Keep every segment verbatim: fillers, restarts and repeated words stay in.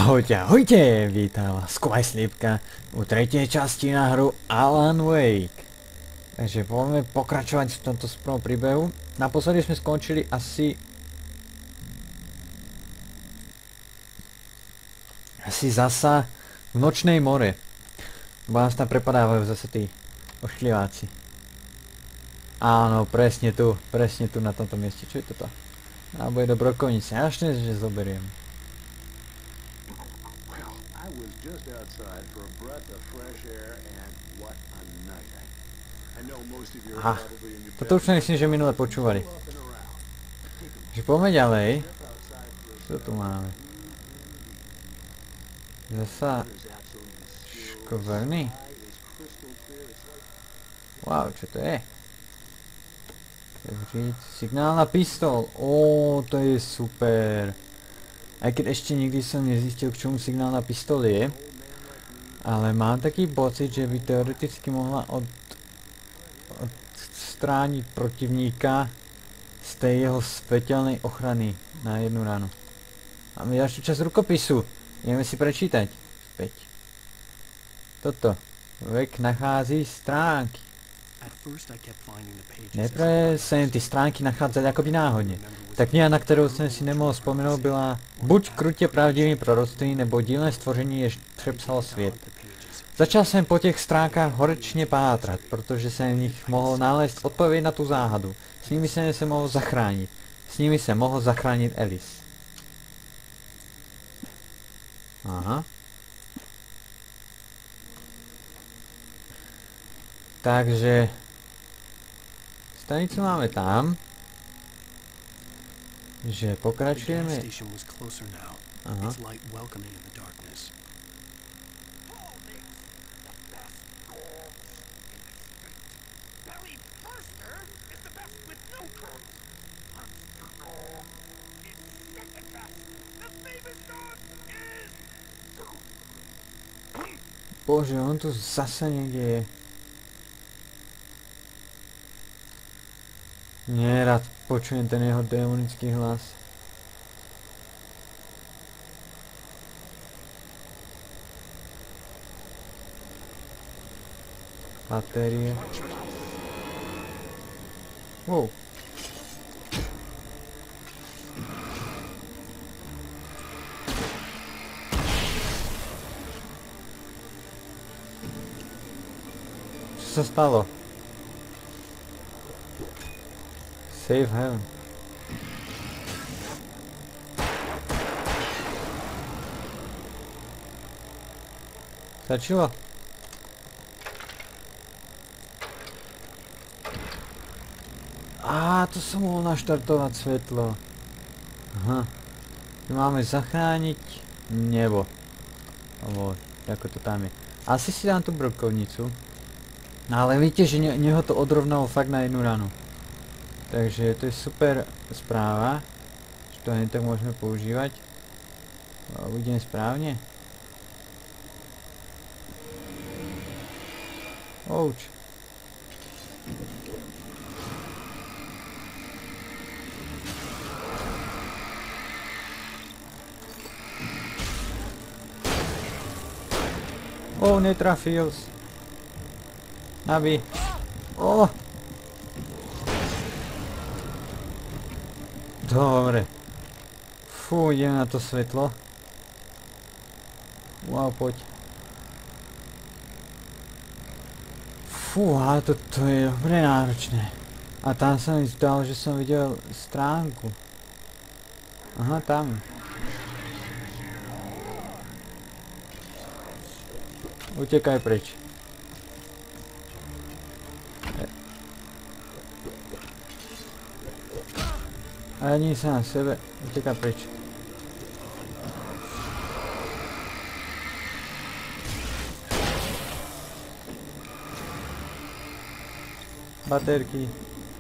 Ahojte, ahojte, vítam vás Kovaj Slípka u tretej časti na hru Alan Wake. Takže poďme pokračovať v tomto prvom príbehu. Naposledy sme skončili asi... Asi zasa v nočnej more. Bo nás tam prepadávajú zase tí oškliváci. Áno, presne tu, presne tu na tomto mieste. Čo je toto? A bude do brokovnice, až dnes, že zoberiem. Just outside for a breath of fresh air and what a night. I know most of you are probably in your bed. Toto už myslím, že minule počúvali. Takže poďme ďalej. Čo tu máme? Zasa škoverný. Wow, čo to je? Signál na pistol. Ó, to je super. Aj keď ešte nikdy som nezistil, k čomu signál na pistol je. Ale mám taký pocit, že by teoreticky mohla od, odstrániť protivníka z tej jeho svetelnej ochrany na jednu ranu. Máme ďalšiu časť rukopisu. Ideme si prečítať. Späť. Toto. Vek nachází stránky. Nejprve jsem ty stránky nacházel jakoby náhodně. Ta kniha, na kterou jsem si nemohl vzpomenout, byla buď krutě pravdivým proroctví, nebo dílné stvoření, jež přepsalo svět. Začal jsem po těch stránkách horečně pátrat, protože jsem v nich mohl nalézt odpověď na tu záhadu. S nimi jsem se mohl zachránit. S nimi jsem mohl zachránit Alice. Aha. Takže stanicu máme tam, že pokračujeme. Aha. Bože, on tu zase někde je. Nerad počujem ten jeho démonický hlas. Batérie. Wow. Co se stalo? Save heaven. Stačilo? Á, to som mohol naštartovať svetlo. Aha. Tu máme zachrániť nebo. Alebo ako to tam je. Asi si dám tú brokovnicu. Ale víte, že neho to odrovnalo fakt na jednu ranu. Takže to je super správa, že to hned tak môžeme používať. Uvidíme správne. Ouč. Oh, netrafil. Nabi. Oh. Dobre. Fú, idem na to svetlo. Wow, poď. Fú, ale toto je dobre náročné. A tam sa mi zdalo, že som videl stránku. Aha, tam. Utekaj preč. A ani sa na sebe, uteká preč. Baterky.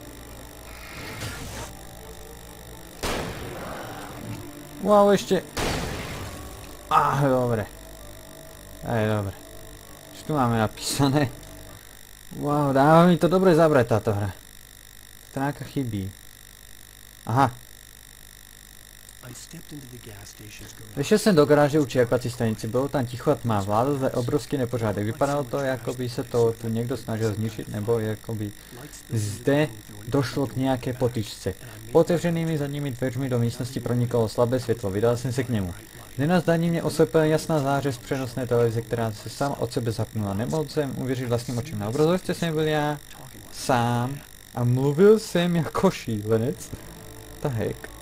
Wow, ešte. Ah, dobre. Aj, dobre. Čo tu máme napísané? Wow, dáva mi to dobre zabrať táto hra. Stránka chybí. Aha. Vyšel jsem do garáže u čerpací stanice, bylo tam ticho a tma, vládl zde obrovský nepořádek. Vypadalo to, jako by se to tu někdo snažil zničit, nebo jako by zde došlo k nějaké potyčce. Po otevřenými zadními dveřmi do místnosti pronikalo slabé světlo, vydal jsem se k němu. Nenazdaní mě oslepila jasná záře z přenosné televize, která se sama od sebe zapnula. Nemohl jsem uvěřit vlastním očím. Na obrazovce jsem byl já sám a mluvil jsem jako šílenec. Tahek.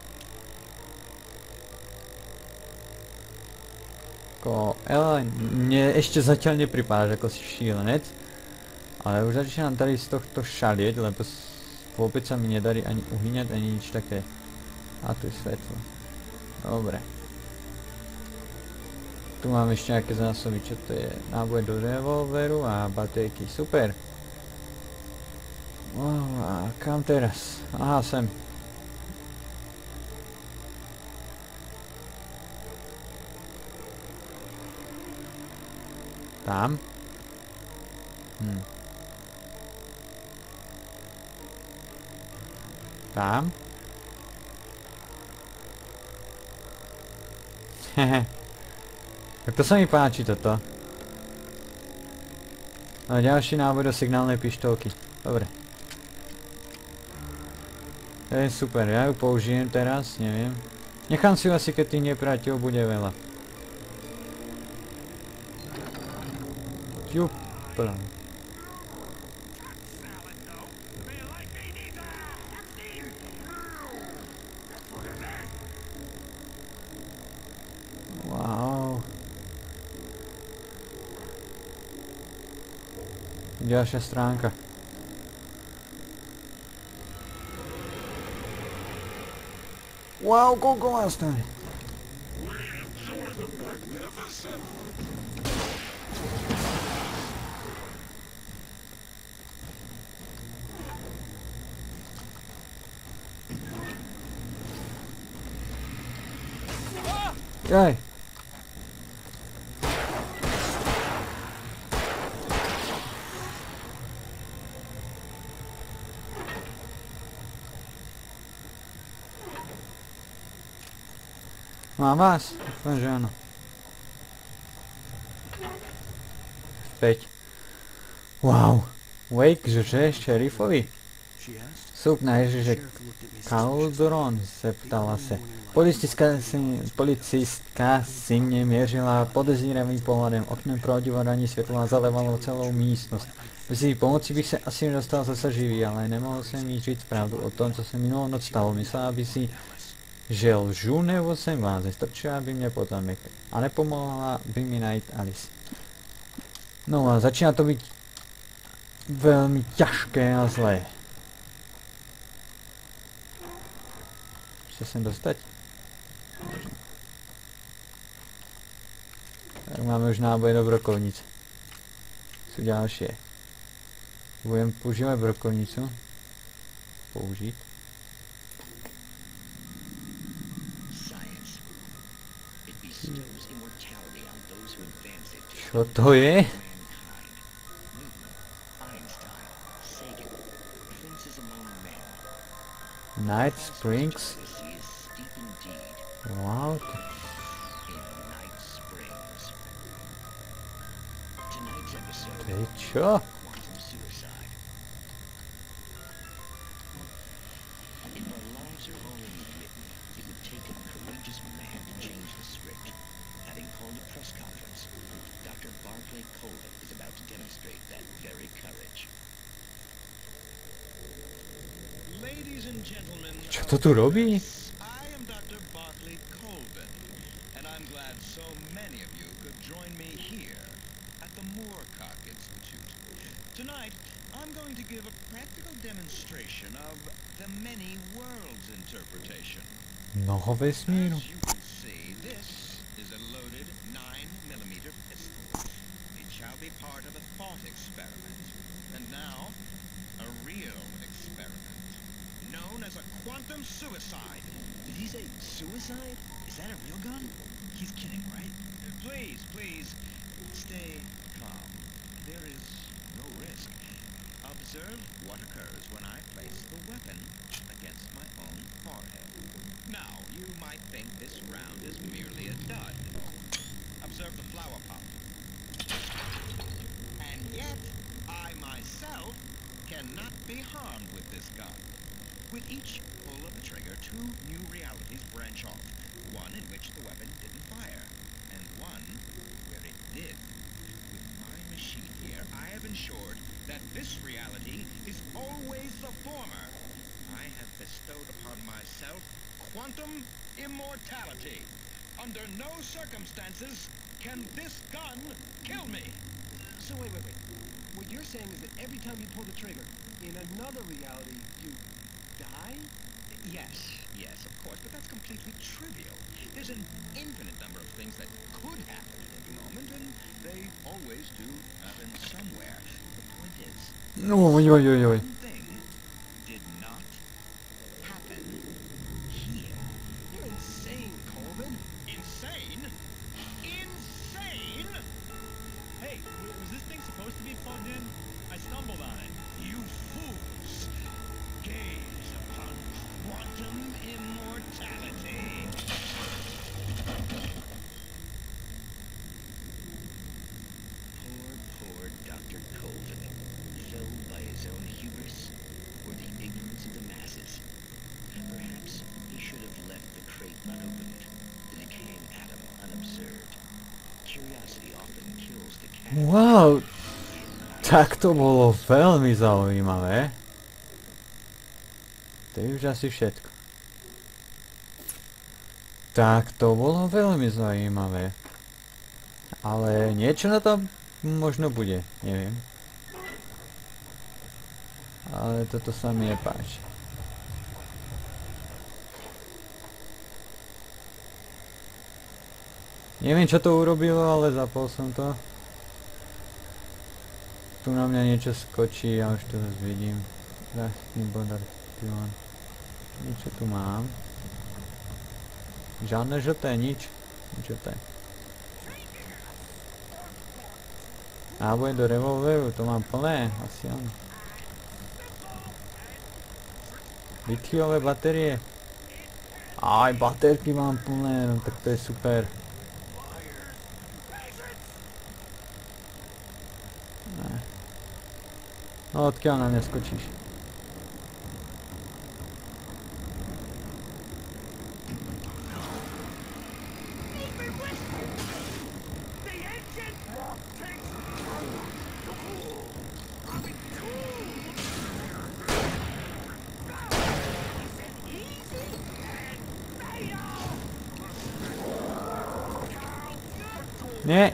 Jako, ale mně ještě zatím nepřipadáš jako šílenec, ale už začínám tady z tohto šalieť, lebo vůbec se mi nedarí ani uhyňat, ani nič také. A tu je světlo. Dobré. Tu mám ještě nějaké zásoby, čo to je? Náboj do revolveru a baterky, super. Oh, a kam teraz? Aha, sem. Tam? Hm. Tam? Hehe. Tak to se mi páči toto. A další návod do signálnej pištolky. Dobre. To je super, já ju použijem teraz, nevím. Nechám si ju asi, keď tých nepriateľov bude veľa. Jupla. Wow. Ďalšia stránka. Wow, koľko vás tam je? Jaj. Mám vás? Doufám, že ano. Späť. Wow. Wake žře šerifovi. Soup na Ježiše Cauldron, zeptala se. Policistka si, policistka si mě měřila podezíravým pohledem. Oknem prohodilo ranní světlo a zalevalo celou místnost. Bez její pomoci bych se asi nedostal zase živý, ale nemohl jsem jí říct pravdu o tom, co se minulou noc stalo. Myslela by si, že lžu, nebo jsem váze. Strčila by mě potamek a nepomohla by mi najít Alice. No a začíná to být velmi těžké a zlé. Chce sem dostať? Možno. Tak máme už náboje do brokovnice. Sú ďalšie. Budem používať brokovnicu. Použiť. Čo to je? Night Springs? Wow. To je čo? Čo to tu robí? Tonight, I'm going to give a practical demonstration of the many worlds interpretation. Mnoho vesmíru. As you can see, this is a loaded nine millimeter pistol. It shall be part of a thought experiment. And now, a real experiment, known as a quantum suicide. Did he say suicide? Is that a real gun? He's kidding, right? Uh, Please, please, stay calm. There is no risk. Observe what occurs when I place the weapon against my own forehead. Now, you might think this round is merely a dud. Observe the flower pot. And yet, I myself cannot be harmed with this gun. With each pull of the trigger, two new realities branch off. One in which the weapon didn't fire, and one where it did. With my machine here, I have ensured that this reality is always the former. I have bestowed upon myself quantum immortality. Under no circumstances can this gun kill me. So wait, wait, wait. What you're saying is that every time you pull the trigger, in another reality, you die? Yes, yes, of course, but that's completely trivial. There's an infinite number of things that could happen at any moment, and they always do happen somewhere. The point is, Oj, oj, oj, oj. one thing did not happen here. You're insane, Coleman. Insane? Insane? Hey, w- was this thing supposed to be plugged in? I stumbled on it. You fools! Gaze upon quantum immortality. Poor, poor Doctor Colvin, felled by his own hubris or the ignorance of the masses. Perhaps he should have left the crate unopened, the decaying atom unobserved. Curiosity often kills the cat. Wow, tak to bolo veľmi zaujímavé. To je už asi všetko. Tak to bolo veľmi zaujímavé. Ale niečo na tom možno bude, neviem. Ale toto sa mi nepáči. Neviem, čo to urobilo, ale zapol som to. Tu na mňa niečo skočí, ja už to zase vidím. Záchytný bod aktivovaný. Niečo tu mám. Žiadne žlté, nič. Nič žlté. Náboje do revolveru, to mám plné, asi áno. Litiové batérie. Aj, baterky mám plné, no tak to je super. Ne. No odkiaľ na mňa skočíš? Nie.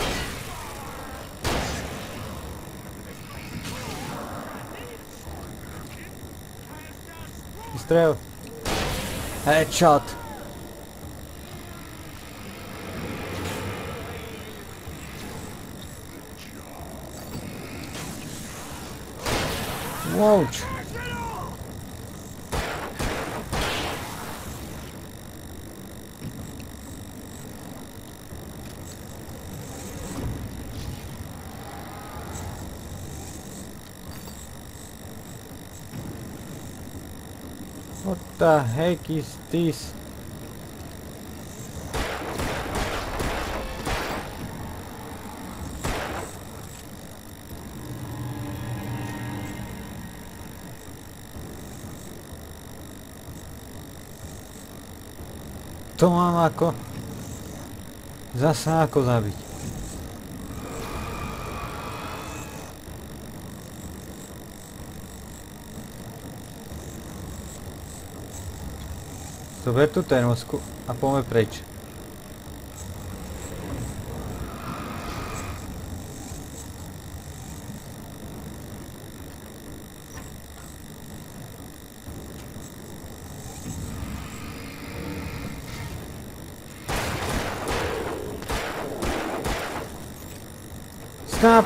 Vystrel. Headshot. Ouch. What the heck is this? To mám ako... Zasa ako zabiť. Zober tú termosku a poďme preč. Stop!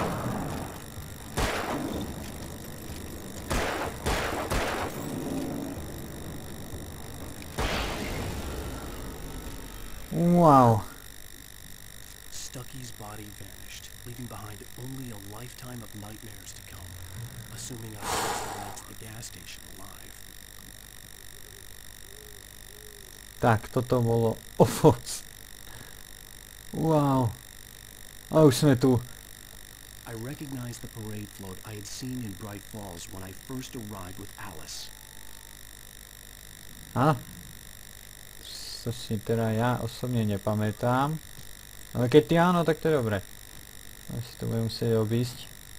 Wow. Stucky's body vanished, leaving behind only a lifetime of nightmares to come, assuming I managed to reach the gas station alive. Tak, toto bolo ovoc. Wow. A už sme tu. I recognized the parade float I had seen in Bright Falls when I first arrived with Alice. A? To si teda ja osobne nepamätám. Ale keď ty áno, tak to je dobre. Asi to budem musieť obísť.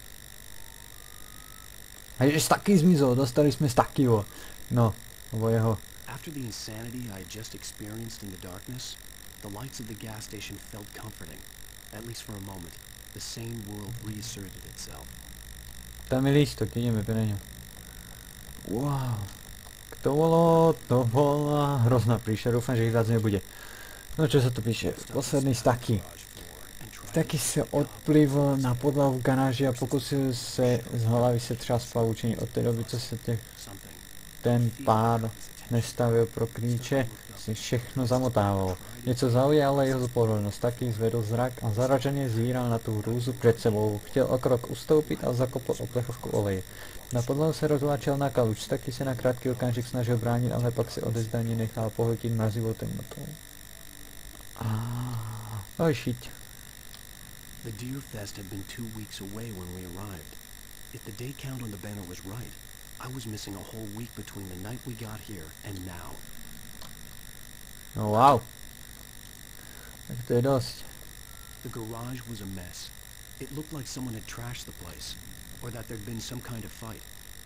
A že staky zmizol, dostali sme stakyho. No, lebo jeho. After the insanity I had just experienced in the darkness, the lights of the gas station felt comforting, at least for a moment. The sane world reasserted itself. Tam je lístok, ideme pre ňo. Wow. To bolo, to bola hrozná príšera, dúfam, že ich viac nebude. No čo sa tu píše? Posledný z taký. Taky se odplivl na podlahu v garáži a pokusil se z hlavy se třást pavučení. Od té doby, co se te, ten pár nestavil pro klíče, si všechno zamotával. Něco zaujalo jeho pozornost, taky zvedl zrak a zaraženě zvíral na tu hrůzu před sebou. Chtěl o krok ustoupit a zakopl o plechovku oleje. Na podlahu se rozvláčel na kaluč, taky se na krátký okamžik snažil bránit, ale pak se odezdaně nechal pohltit mrazivou temnotou. Ah, oh shit. The Deer Fest had been two weeks away when we arrived. If the day count on the banner was right, I was missing a whole week between the night we got here and now. Oh wow. Tak to je dosť. The garage was a mess. It looked like someone had trashed the place, or that there'd been some kind of fight.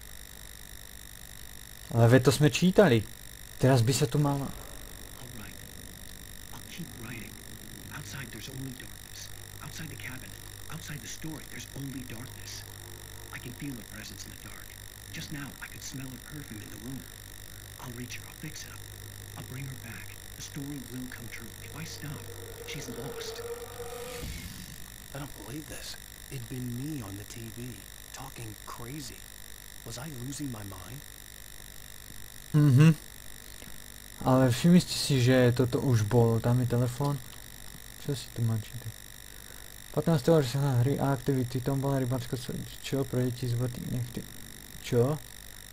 Ale veď to sme čítali. Teraz by sa tu mal... All right. I'll keep writing. Outside there's only darkness. Outside the cabin, outside the story, there's only darkness. I can feel her presence in the dark. Just now, I could smell her perfume in the room. I'll reach her. I'll fix it up. I'll bring her back. The story will come true. If I stop, she's lost. I don't believe this. It'd been me on the T V, talking crazy. Was I losing my mind? Mhm. Ale všimli ste si, že toto už bolo. Tam je telefón. Čo si tu mám čítať? pätnásteho že sa hry a aktivity. Tom bola rybárska čo pre deti z vody nechty. Čo?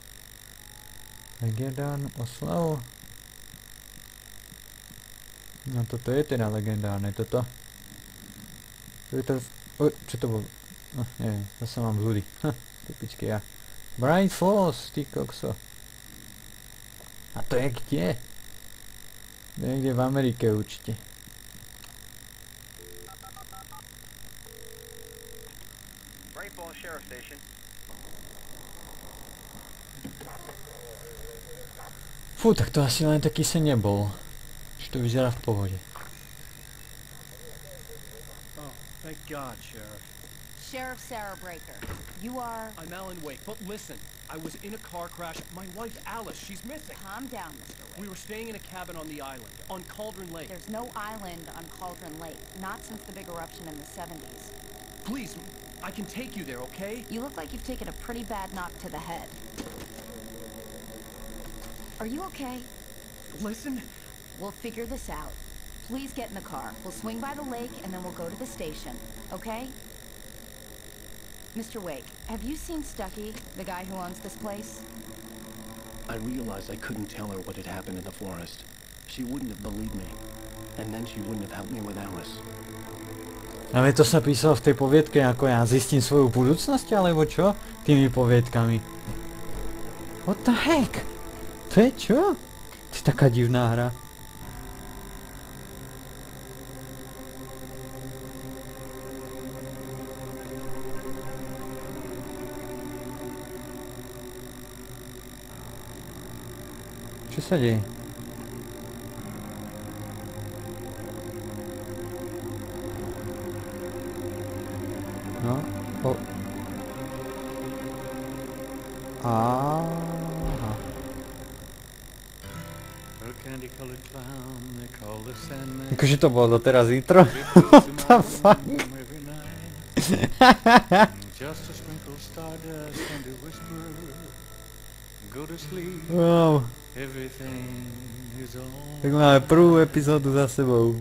Legendárnu oslavu? No toto je teda legendárne, toto. To je to... O, čo to bolo? No, neviem, zase mám zúdy. Ha, typicky ja. Bright Falls, ty kokso. A to je kde? Niekde v Amerike určite. Bright Falls Sheriff Station. Fú, tak to asi len taký sen nebol. Že to vyzerá v pohode. Oh, thank God, Sheriff. Sheriff Sarah Breaker. You are... I'm Alan Wake, but listen. I was in a car crash. My wife, Alice, she's missing. Calm down, Mister Wake. We were staying in a cabin on the island, on Cauldron Lake. There's no island on Cauldron Lake. Not since the big eruption in the seventies. Please, I can take you there, okay? You look like you've taken a pretty bad knock to the head. Are you okay? Listen. We'll figure this out. Please get in the car. We'll swing by the lake and then we'll go to the station. Okay? Mister Wake, have you seen Stucky, the guy who owns this place? I realized I couldn't tell her what had happened in the forest. She wouldn't have believed me. And then she wouldn't have helped me with Alice. Ale to sa písalo v tej poviedke, ako ja zistím svoju budúcnosť, alebo čo? Tými poviedkami. What the heck? To je čo? To je taká divná hra. Čo sa deje? No, o... Aha. Akože to bolo doteraz intro? What the fuck? Wow. Tak máme prvú epizódu za sebou.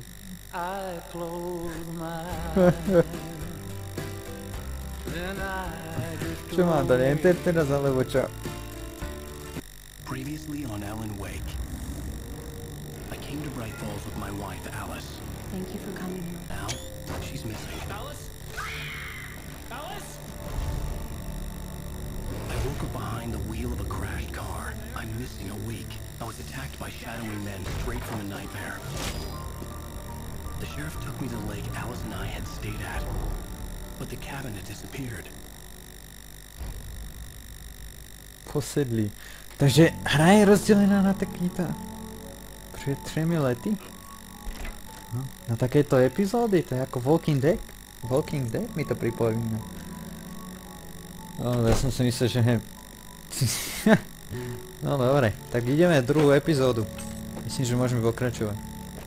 Čo mám dať? Enter teraz alebo čo? Previously on Alan Wake. I came to Bright Falls with my wife, Alice. Thank you for coming here. Now, she's missing. Alice? Alice? I woke up behind the wheel of a crashed car. I'm missing a week. I was attacked by shadowy men straight from a nightmare. The sheriff took me to the lake Alice and I had stayed at. But the cabin had disappeared. Posedlí. Takže hra je rozdělená na takýto před třemi lety. No, na takéto epizódy, to je jako Walking Dead. Walking Dead mi to připomíná. No, já jsem si myslel, že he... No dobré, tak ideme druhou epizódu. Myslím, že můžeme pokračovat.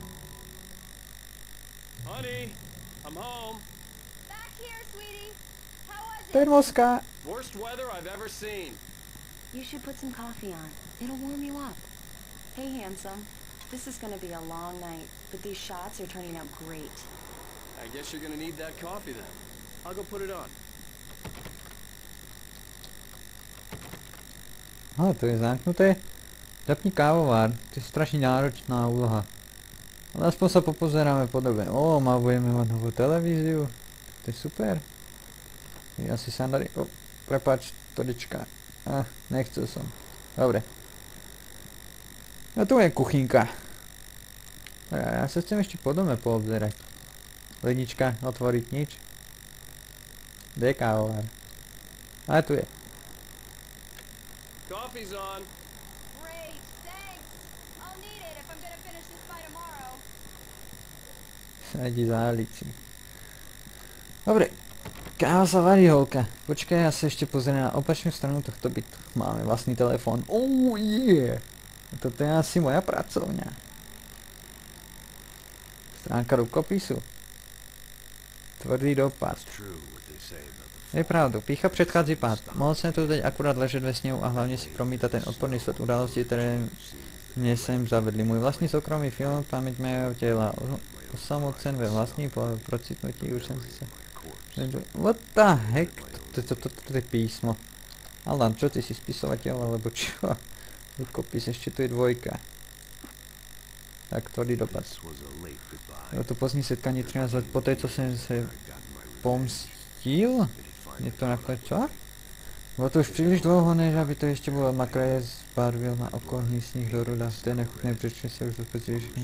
Honey, I'm home. Back here, sweetie. How was it? Termoska. Worst weather I've ever seen. You should put some coffee on. It'll warm you up. Hey, handsome. This is gonna be a long night, but these shots are turning out great. I guess you're gonna need that coffee then. I'll go put it on. Aha, to je zamknuté. Zapni kávovár, to je strašně náročná úloha. Ale aspoň sa popozeráme podobne. Ó, má budeme mať novú televíziu. To je super. Ja si sám tady... O, prepáč, todička. Ah, nechcel som. Dobre. A tu je kuchynka. Ja sa chcem ešte po dome poobzerať. Lednička, otvoriť nič. Kde je kávovár? A tu je. Coffee's on. Great, thanks. I'll need it if I'm gonna finish this by tomorrow. Sajdi zálici. Dobre. Káva sa varí, holka. Počkaj, ja sa ešte pozriem na opačnú stranu tohto bytu. Máme vlastný telefón. Oh yeah! Toto je asi moja pracovňa. Stránka rukopisu. Tvrdý dopad. Je pravdu, pícha předchází pád. Mohl jsem tu teď akurát ležet ve sněhu a hlavně si promítat ten odporný sled událostí, které mě sem zavedli. Můj vlastní soukromý film, paměť mého těla. Osamocen ve vlastní procitnutí, už jsem se... What the heck? To je písmo. Alan, čo ty si spisovateľ, alebo čo? Rukopis, ešte tu je dvojka. Tak, tvrdý dopad. Jo, to pozdní setkání třináct let poté, co jsem se pomstil? Je to nakonec čo? Bylo to už příliš dlouho, než aby to ještě bylo na kraje zbarvil na okolní sníh do ruda. V té nechutné břečně se už dopětili všichni.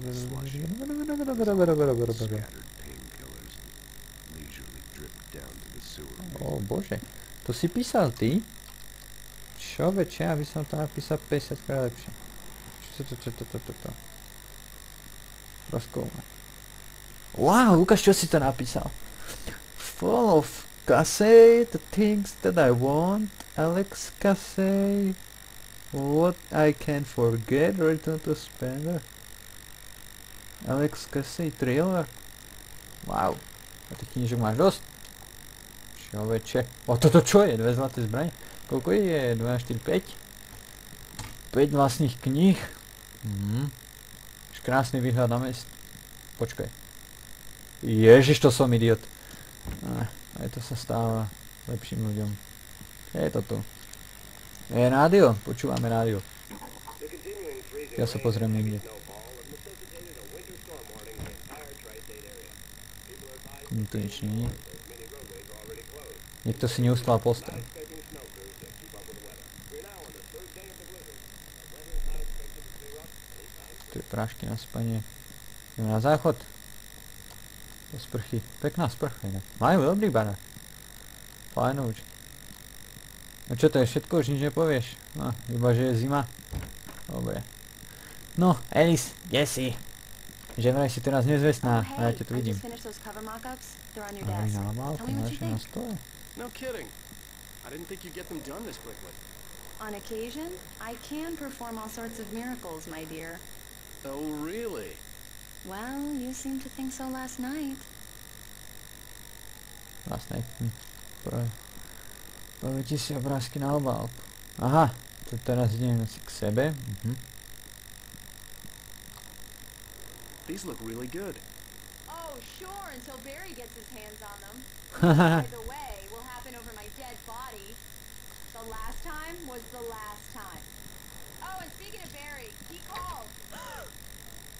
O bože, to si písal ty? Čoveče, aby som to napísal päťdesiatkrát lepšie. Čo to, čo to, čo to, čo to? Rozkoumať. Wow, ukáž, čo si to napísal. Full of Casey, the things that I want, Alex Casey, what I can forget, Return to Spender. Alex Casey, thriller. Wow, a tých knížok máš dosť. Čoveče, o toto čo je? Dve zlaté zbraně? Koľko je? dva, štyri, päť? päť vlastných kníh. Mhm. Už krásny výhľad na mest. Počkaj. Ježiš, to som idiot. Ah, aj to sa stáva lepším ľuďom. Je to tu. Je rádio, počúvame rádio. Ja sa pozriem niekde. Tu nič nie je. Niekto si neustlal posteľ. Tu je prášky na spanie. Ideme na záchod. Do sprchy. Pekná sprcha inak. Majú dobrý barák. Fajnouč. No čo to je všetko? Už nič nepovieš? No, iba že je zima. Dobre. No, Alice, kde si? Že vraj si teraz nezvestná a ja ťa tu vidím. Ahoj, na obálku, naše na stole. No kidding. I didn't think you'd get them done this quickly. On occasion, I can perform all sorts of miracles, my dear. Oh, really? Well, you seemed to think so last night. Last night? Hm. Povedi si obrázky na obálku. Aha, to teraz ideme asi k sebe. Mhm. These look really good. Oh, sure, until Barry gets his hands on them. By the way, will happen over my dead body. The last time was the last time. Oh, and speaking of Barry, he called.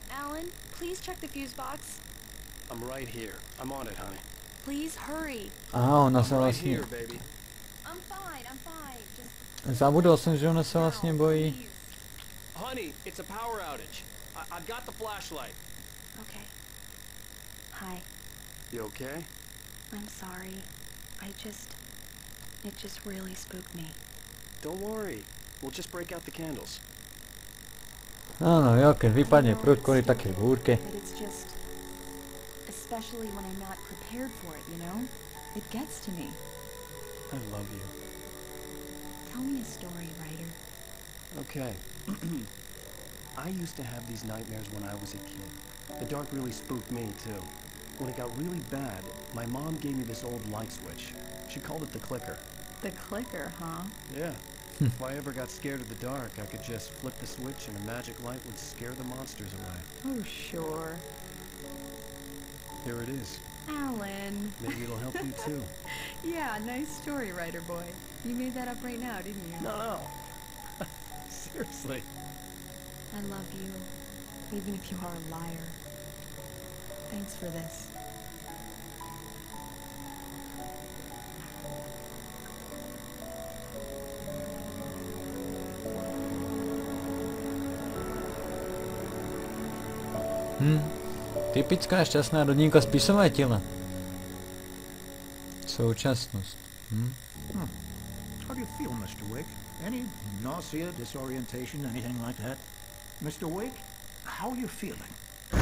Alan, please check the fuse box. I'm right here. I'm on it, honey. Please hurry. Aha, ona se I'm right vlastně... here, baby. I'm fine, I'm fine. Just Zabudol jsem, že ona se vlastně bojí. please. Honey, it's a power outage. I I've got the flashlight. Okay. Hi. You okay? I'm sorry. I just... It just really spooked me. Don't worry. We'll just break out the candles. Áno, jo, keď vypadne prúd kvôli takej búrke. But it's just... Especially when I'm not prepared for it, you know? It gets to me. I love you. Tell me a story, writer. Okay. I used to have these nightmares when I was a kid. The dark really spooked me, too. When it got really bad, my mom gave me this old light switch. She called it the clicker. The clicker, huh? Yeah. If I ever got scared of the dark, I could just flip the switch and a magic light would scare the monsters away. Oh, sure. Here it is. Alan. Maybe it'll help you, too. Yeah, nice story, writer boy. You made that up right now, didn't you? No, no. Seriously. I love you, even if you are a liar. Thanks for this. Hm. Typická šťastná rodinka spisovateľa. Současnosť. Hm. Hmm. How do you feel, Mister Wake? Any nausea, disorientation, anything like that? Mister Wake, how are you feeling?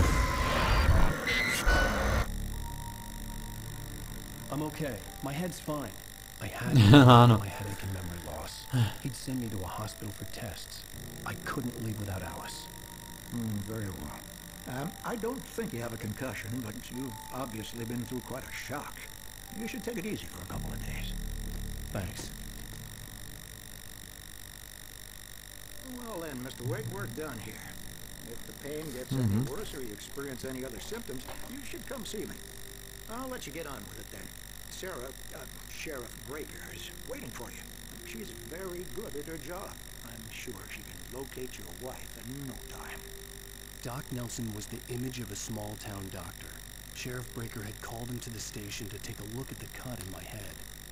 I'm okay. My head's fine. I had Áno. my headache and memory loss. He'd send me to a hospital for tests. I couldn't leave without Alice. Hmm, very well. Um, I don't think you have a concussion, but you've obviously been through quite a shock. You should take it easy for a couple of days. Thanks. Well then, Mister Wake, we're done here. If the pain gets any worse or you experience any other symptoms, you should come see me. I'll let you get on with it then. Sarah, uh, Sheriff Breaker, is waiting for you. She's very good at her job. I'm sure she can locate your wife in no time. Doc Nelson was the image of a small-town doctor. Sheriff Breaker had called him to the station to take a look at the cut in my head.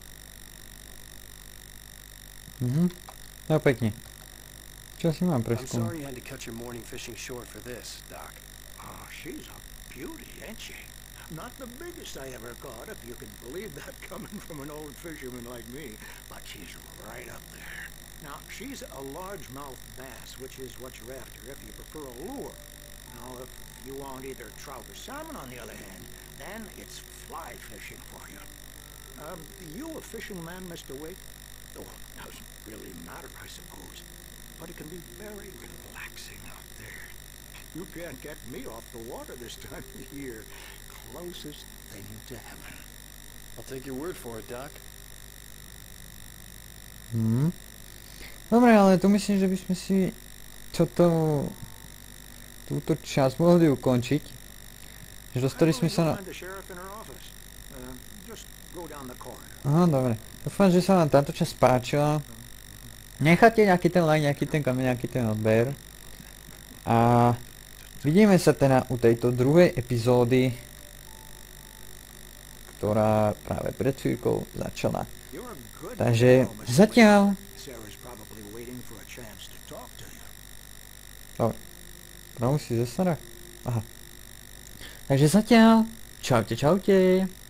Mhm. No pekne. Čo si mám I'm preskúmať? sorry you had to cut your morning fishing short for this, Doc. Oh, she's a beauty, ain't she? Not the biggest I ever caught, if you can believe that coming from an old fisherman like me, but she's right up there. Now, she's a largemouth bass, which is what you're after if you prefer a lure. Now, if you want either trout or salmon, on the other hand, then it's fly fishing for you. Um, you a fishing man, Mister Wake? Oh, doesn't really matter, I suppose. But it can be very relaxing out there. You can't get me off the water this time of year. Closest thing to heaven. I'll take your word for it, Doc. Mhm. Dobre, ale tu myslím, že by sme si toto... túto časť mohli ukončiť. Že dostali sme sa na... Aha, dobre. Dúfam, že sa vám táto časť páčila. Necháte nejaký ten like, nejaký ten kameň, nejaký ten odber. A vidíme sa teda u tejto druhej epizódy, ktorá práve pred chvíľkou začala. Takže zatiaľ... Dobre. Pravom si zastará? Aha. Takže zatiaľ. Čaute, čaute.